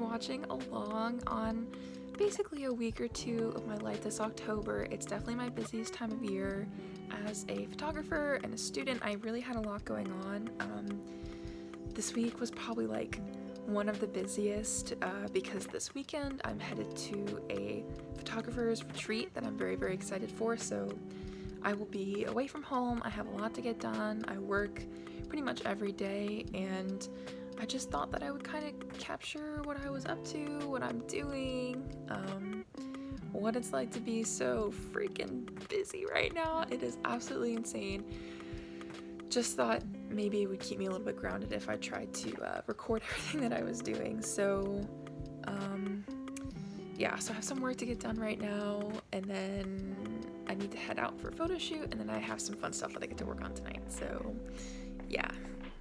watching along on basically a week or two of my life this October. It's definitely my busiest time of year. As a photographer and a student, I really had a lot going on. This week was probably like one of the busiest because this weekend I'm headed to a photographer's retreat that I'm very, very excited for. So I will be away from home. I have a lot to get done. I work pretty much every day, and I just thought that I would kind of capture what I was up to, what I'm doing, what it's like to be so freaking busy right now. It is absolutely insane. Just thought maybe it would keep me a little bit grounded if I tried to record everything that I was doing. So yeah, so I have some work to get done right now, and then I need to head out for a photo shoot, and then I have some fun stuff that I get to work on tonight. So yeah.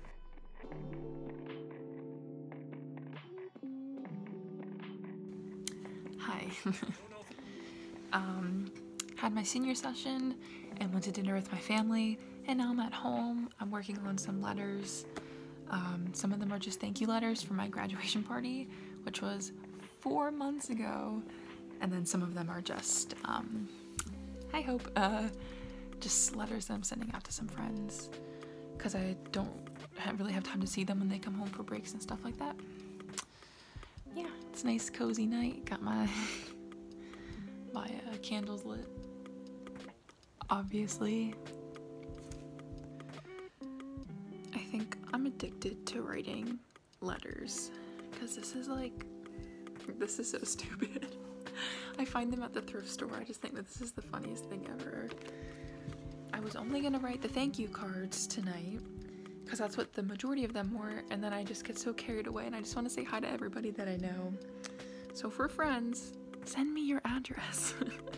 Hi. Had my senior session and went to dinner with my family, and now I'm at home. I'm working on some letters. Some of them are just thank you letters for my graduation party, which was 4 months ago, and then some of them are just I hope just letters that I'm sending out to some friends, because I don't really have time to see them when they come home for breaks and stuff like that. Yeah, it's a nice cozy night. Got my candles lit, obviously. I think I'm addicted to writing letters because this is so stupid. I find them at the thrift store. I just think that this is the funniest thing ever. I was only gonna write the thank you cards tonight because that's what the majority of them were, and then I just get so carried away and I just want to say hi to everybody that I know. So for friends, send me your address.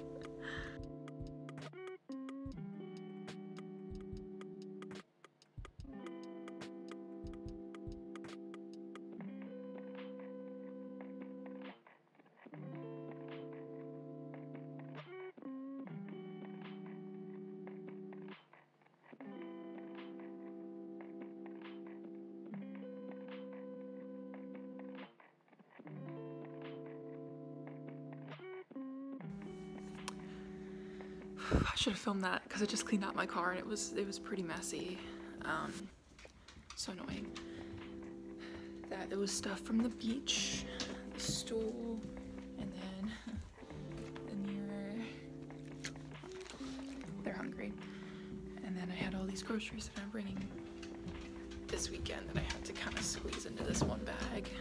I should have filmed that because I just cleaned out my car and it was pretty messy. So annoying. That there was stuff from the beach, the stool, and then the mirror. They're hungry. And then I had all these groceries that I'm bringing this weekend that I had to kind of squeeze into this one bag.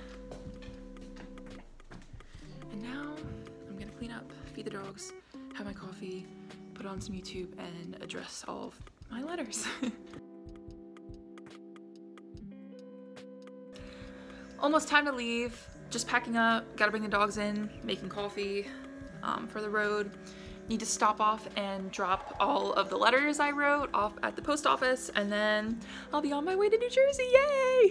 And now I'm gonna clean up, feed the dogs, have my coffee, put on some YouTube, and address all of my letters. Almost time to leave. Just packing up, gotta bring the dogs in, making coffee for the road. Need to stop off and drop all of the letters I wrote off at the post office, and then I'll be on my way to New Jersey, yay!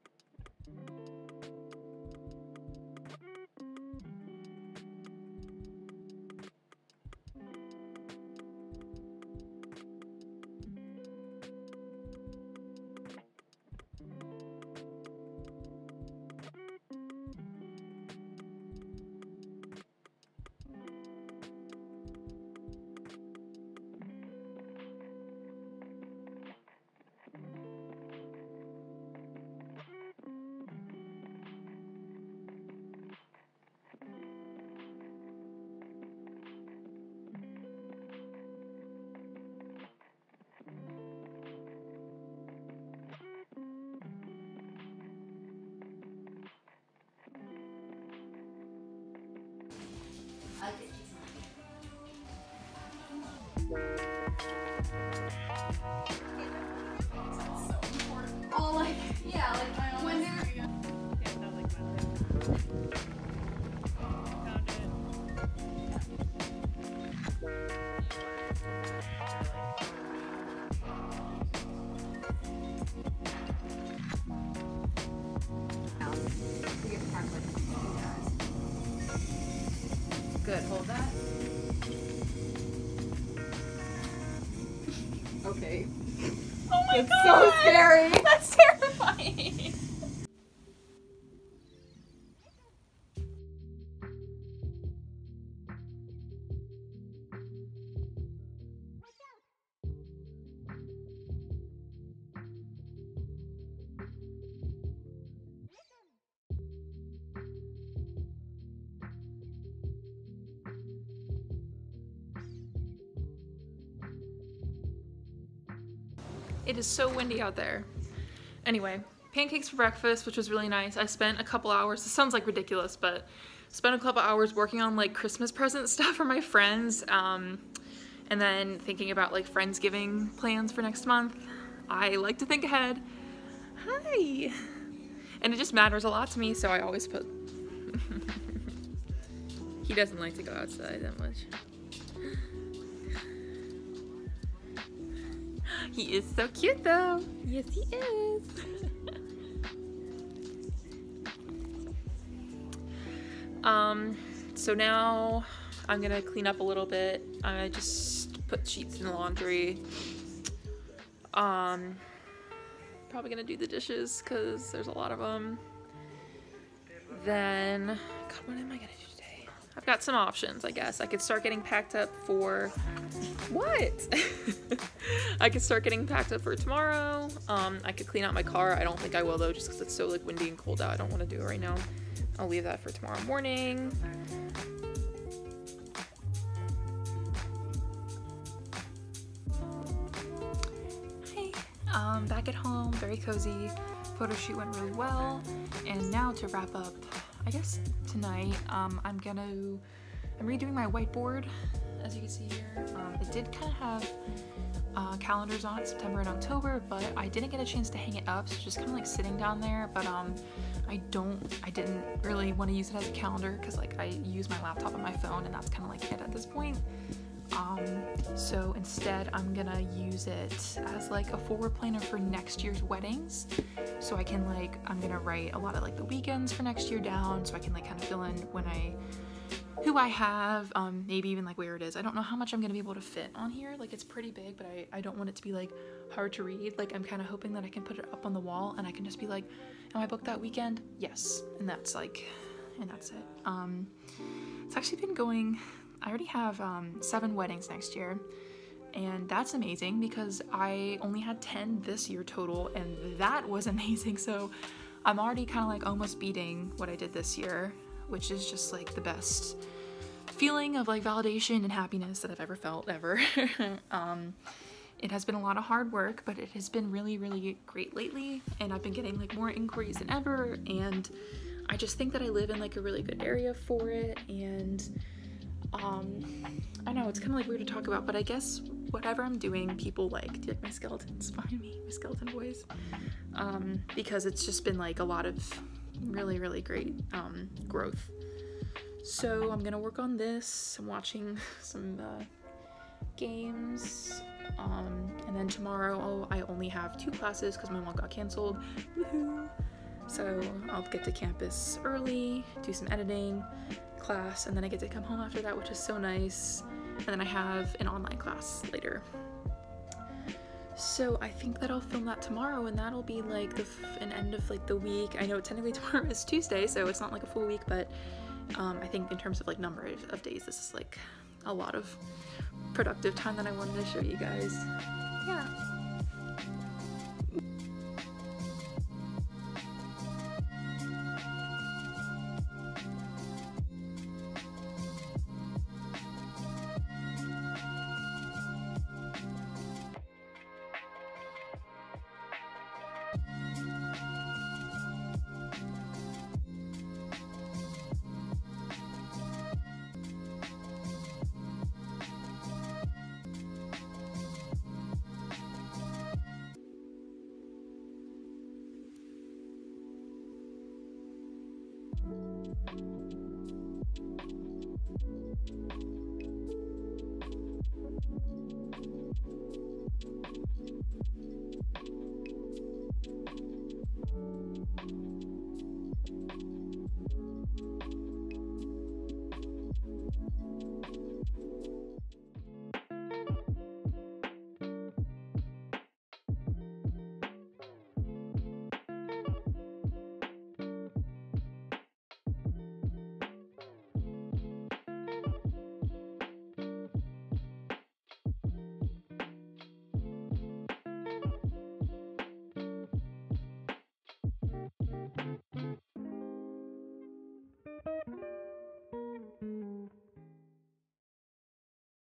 Oh, like, yeah, like when they're... Good, hold that. Okay. Oh my It's god! so scary! That's terrifying! It is so windy out there. Anyway, pancakes for breakfast, which was really nice. I spent a couple hours, this sounds like ridiculous, but spent a couple hours working on like Christmas present stuff for my friends, and then thinking about like Friendsgiving plans for next month. I like to think ahead. Hi! And it just matters a lot to me, so I always put... He doesn't like to go outside that much. He is so cute though. Yes, he is. So now I'm gonna clean up a little bit. I just put sheets in the laundry. Probably gonna do the dishes because there's a lot of them. Then, God, what am I gonna do today? I've got some options, I guess. I could start getting packed up for... What? I could start getting packed up for tomorrow. I could clean out my car. I don't think I will though, just because it's so like windy and cold out. I don't want to do it right now. I'll leave that for tomorrow morning. Hi. Back at home, very cozy. Photo shoot went really well. And now to wrap up, I guess tonight, I'm redoing my whiteboard. As you can see here, it did kind of have calendars on it, September and October, but I didn't get a chance to hang it up, so it's just kind of like sitting down there. But I didn't really want to use it as a calendar because like I use my laptop and my phone, and that's kind of like it at this point. So instead, I'm gonna use it as like a forward planner for next year's weddings. So I can like, I'm gonna write a lot of like the weekends for next year down, so I can like kind of fill in who I have, maybe even like where it is. I don't know how much I'm gonna be able to fit on here. Like it's pretty big, but I don't want it to be like hard to read. Like I'm kind of hoping that I can put it up on the wall and I can just be like, am I booked that weekend? Yes. And that's like, and that's it. It's actually been going, I already have 7 weddings next year, and that's amazing because I only had 10 this year total, and that was amazing. So I'm already kind of like almost beating what I did this year, which is just like the best feeling of like validation and happiness that I've ever felt ever. It has been a lot of hard work, but it has been really, really great lately, and I've been getting like more inquiries than ever, and I just think that I live in like a really good area for it. And I know it's kind of like weird to talk about, but I guess whatever I'm doing, people like. Do you like my skeletons behind me, my skeleton boys? Because it's just been like a lot of really, really great growth. So I'm gonna work on this. I'm watching some games, and then tomorrow I only have 2 classes because my one got canceled. Woohoo! So I'll get to campus early, do some editing class, and then I get to come home after that, which is so nice. And then I have an online class later. So I think that I'll film that tomorrow, and that'll be like an end of like the week. I know technically tomorrow is Tuesday, so it's not like a full week, but I think in terms of like number of days, this is like a lot of productive time that I wanted to show you guys. Yeah.